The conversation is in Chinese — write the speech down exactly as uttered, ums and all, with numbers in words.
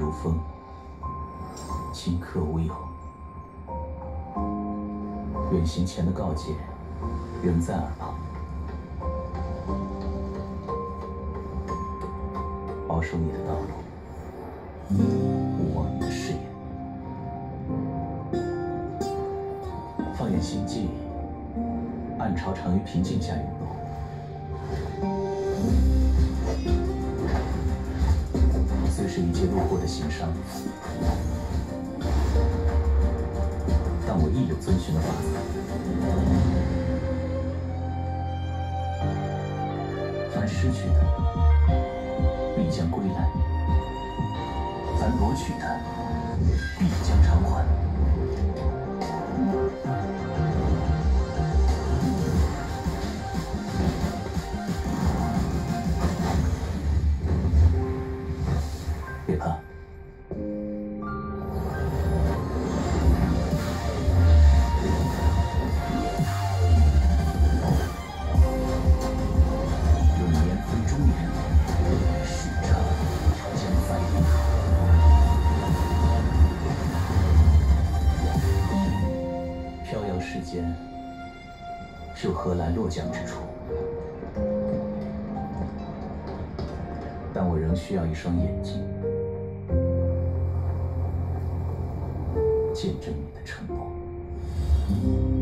如风，顷刻无有。远行前的告诫仍在耳旁，保守你的道路，勿忘你的誓言。放眼星际，暗潮常于平静下涌动。虽是一介路过的行商，但我亦有遵循的法则。凡失去的，必将归来；凡夺取的，必将偿还。别怕。用年分中年，许长将在临。飘摇世间，又何来落脚之处？但我仍需要一双眼睛，见证你的承诺。